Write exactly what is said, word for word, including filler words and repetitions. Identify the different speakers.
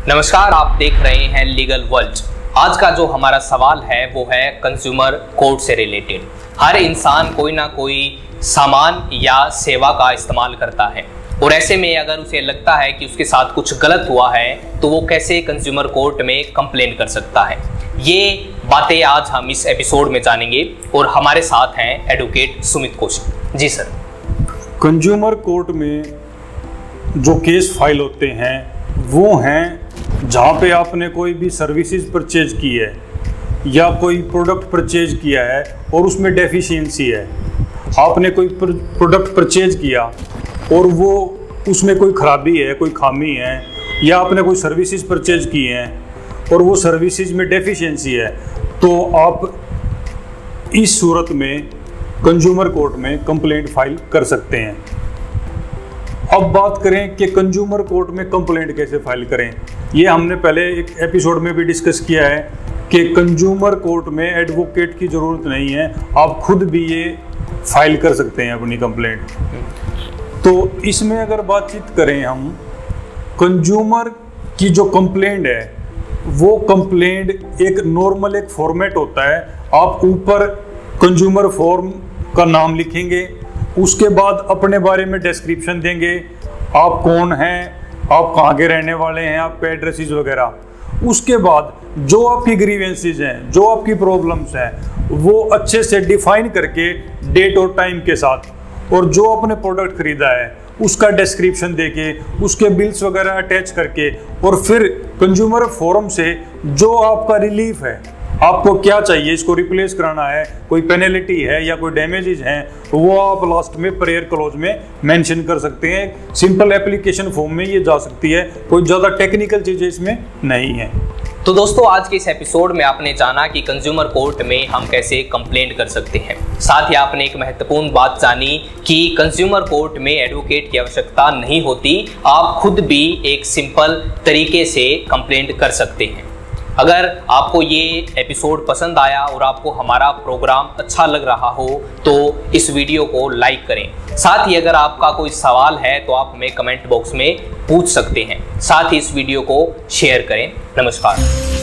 Speaker 1: नमस्कार, आप देख रहे हैं लीगल वर्ल्ड। आज का जो हमारा सवाल है वो है कंज्यूमर कोर्ट से रिलेटेड। हर इंसान कोई ना कोई सामान या सेवा का इस्तेमाल करता है और ऐसे में अगर उसे लगता है कि उसके साथ कुछ गलत हुआ है तो वो कैसे कंज्यूमर कोर्ट में कंप्लेन कर सकता है। ये बातें आज हम इस एपिसोड में जानेंगे और हमारे साथ हैं advocate Sumit Kaushik ji. Sir,
Speaker 2: consumer court में जो केस फाइल होते हैं वो हैं जहाँ पे आपने कोई भी सर्विसेज परचेज की है या कोई प्रोडक्ट परचेज किया है और उसमें डेफिशिएंसी है। आपने कोई प्रोडक्ट परचेज किया और वो उसमें कोई खराबी है, कोई खामी है, या आपने कोई सर्विसेज परचेज की हैं और वो सर्विसेज में डेफिशिएंसी है, तो आप इस सूरत में कंज्यूमर कोर्ट में कंप्लेंट फाइल कर सकते हैं। अब बात करें कि कंज्यूमर कोर्ट में कंप्लेंट कैसे फाइल करें। ये हमने पहले एक एपिसोड में भी डिस्कस किया है कि कंज्यूमर कोर्ट में एडवोकेट की ज़रूरत नहीं है, आप खुद भी ये फाइल कर सकते हैं अपनी कंप्लेंट। तो इसमें अगर बातचीत करें हम, कंज्यूमर की जो कंप्लेंट है वो कंप्लेंट एक नॉर्मल एक फॉर्मेट होता है। आप ऊपर कंज्यूमर फॉर्म का नाम लिखेंगे, उसके बाद अपने बारे में डिस्क्रिप्शन देंगे, आप कौन हैं, आप कहाँ के रहने वाले हैं, आपके एड्रेसेस वगैरह। उसके बाद जो आपकी ग्रीवेंसेस हैं, जो आपकी प्रॉब्लम्स हैं, वो अच्छे से डिफाइन करके डेट और टाइम के साथ, और जो आपने प्रोडक्ट खरीदा है उसका डिस्क्रिप्शन देके, उसके बिल्स वगैरह अटैच करके, और फिर कंज्यूमर फोरम से जो आपका रिलीफ है, आपको क्या चाहिए, इसको रिप्लेस कराना है, कोई पेनल्टी है या कोई डैमेजेस हैं, वो आप लास्ट में प्रेयर क्लोज में मेंशन कर सकते हैं। सिंपल एप्लीकेशन फॉर्म में ये जा सकती है, कोई ज़्यादा टेक्निकल चीज़ें इसमें नहीं है।
Speaker 1: तो दोस्तों, आज के इस एपिसोड में आपने जाना कि कंज्यूमर कोर्ट में हम कैसे कंप्लेंट कर सकते हैं। साथ ही आपने एक महत्वपूर्ण बात जानी कि कंज्यूमर कोर्ट में एडवोकेट की आवश्यकता नहीं होती, आप खुद भी एक सिंपल तरीके से कंप्लेंट कर सकते हैं। अगर आपको ये एपिसोड पसंद आया और आपको हमारा प्रोग्राम अच्छा लग रहा हो तो इस वीडियो को लाइक करें। साथ ही अगर आपका कोई सवाल है तो आप हमें कमेंट बॉक्स में पूछ सकते हैं। साथ ही इस वीडियो को शेयर करें। नमस्कार।